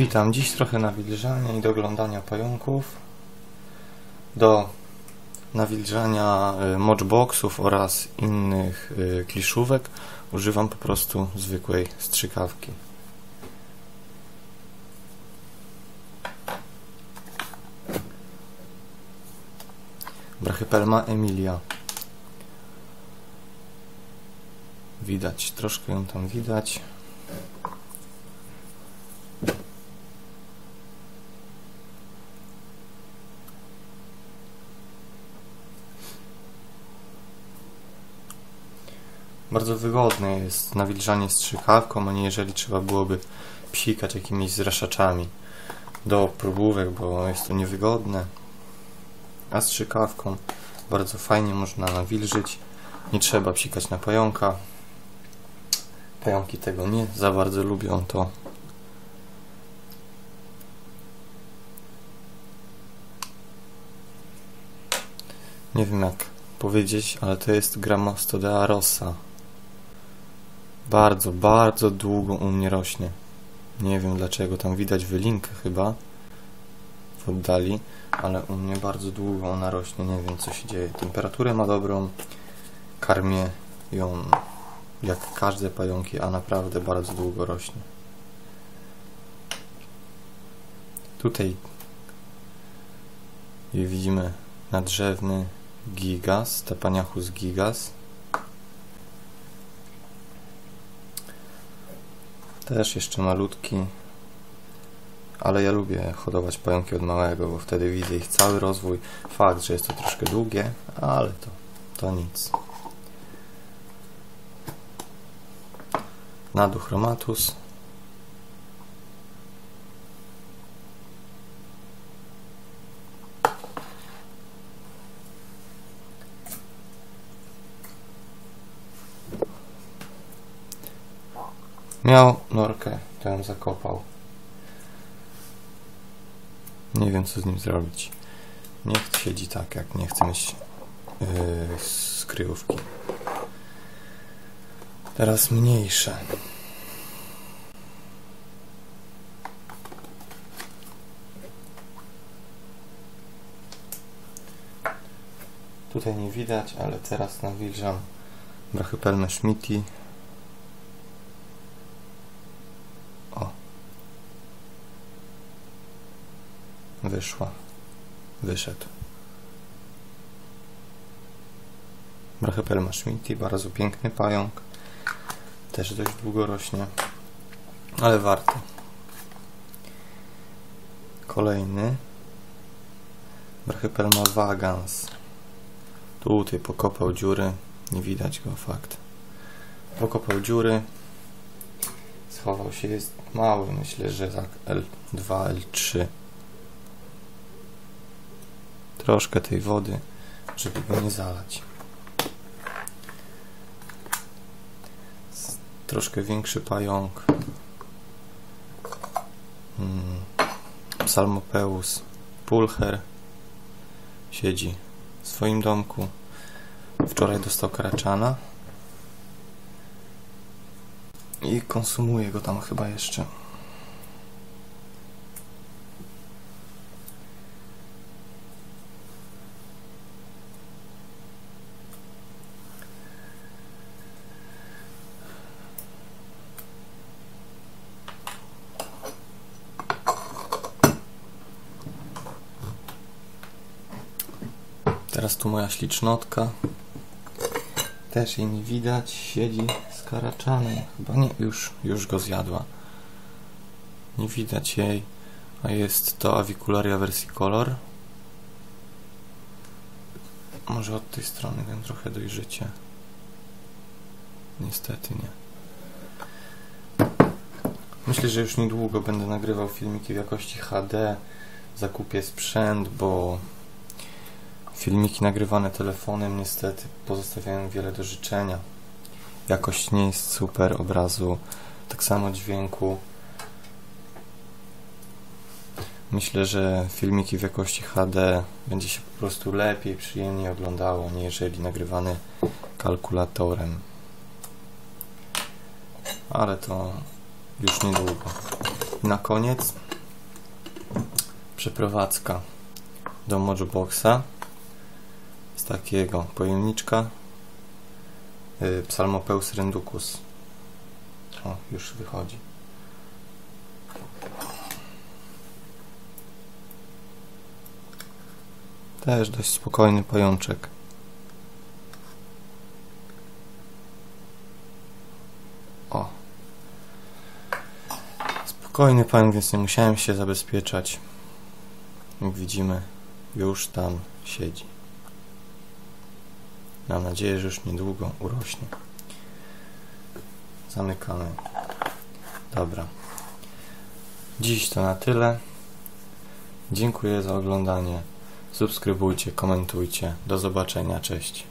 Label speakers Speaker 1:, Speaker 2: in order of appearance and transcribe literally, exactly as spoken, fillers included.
Speaker 1: Witam, dziś trochę nawilżania i doglądania pająków. Do nawilżania moczboxów oraz innych kliszówek używam po prostu zwykłej strzykawki. Brachypelma Emilia. Widać, troszkę ją tam widać. Bardzo wygodne jest nawilżanie strzykawką, a nie jeżeli trzeba byłoby psikać jakimiś zraszaczami do próbówek, bo jest to niewygodne. A strzykawką bardzo fajnie można nawilżyć. Nie trzeba psikać na pająka. Pająki tego nie za bardzo lubią to. Nie wiem jak powiedzieć, ale to jest Grammastodea rossa. Bardzo, bardzo długo u mnie rośnie. Nie wiem dlaczego, tam widać wylinkę chyba w oddali, ale u mnie bardzo długo ona rośnie, nie wiem co się dzieje. Temperaturę ma dobrą, karmię ją jak każde pająki, a naprawdę bardzo długo rośnie. Tutaj widzimy nadrzewny gigas, Tapaniachus gigas. Też jeszcze malutki, ale ja lubię hodować pająki od małego, bo wtedy widzę ich cały rozwój. Fakt, że jest to troszkę długie, ale to, to nic. Naduchromatus. Miał norkę, to ją zakopał. Nie wiem co z nim zrobić. Niech siedzi tak, jak nie chce mieć yy, z kryjówki. Teraz mniejsze. Tutaj nie widać, ale teraz nawilżam Brachypelmę Schmidti. O. Wyszła. Wyszedł. Brachypelma Schmidti, bardzo piękny pająk. Też dość długo rośnie, ale warto. Kolejny. Brachypelma vagans. Tutaj pokopał dziury. Nie widać go, fakt. Pokopał dziury. Schował się, jest mały, myślę, że tak L dwa, L trzy. Troszkę tej wody, żeby go nie zalać. Troszkę większy pająk. Hmm. Psalmopeus pulcher. Siedzi w swoim domku. Wczoraj dostał karaczana. I konsumuje go tam chyba jeszcze. Teraz tu moja ślicznotka. Też jej nie widać. Siedzi z karaczanem. Chyba nie, już, już go zjadła. Nie widać jej. A jest to Avicularia versicolor. Może od tej strony wiem trochę dojrzycie. Niestety nie. Myślę, że już niedługo będę nagrywał filmiki w jakości H D. Zakupię sprzęt, bo filmiki nagrywane telefonem niestety pozostawiają wiele do życzenia. Jakość nie jest super obrazu, tak samo dźwięku. Myślę, że filmiki w jakości H D będzie się po prostu lepiej, przyjemniej oglądało, aniżeli nagrywane kalkulatorem. Ale to już niedługo. Na koniec Przeprowadzka do Mojboxa z takiego pojemniczka yy, Psalmopeus renducus. O, już wychodzi. Też dość spokojny pajączek. O. Spokojny pająk, więc nie musiałem się zabezpieczać. Jak widzimy, już tam siedzi. Mam nadzieję, że już niedługo urośnie. Zamykamy. Dobra. Dziś to na tyle. Dziękuję za oglądanie. Subskrybujcie, komentujcie. Do zobaczenia. Cześć.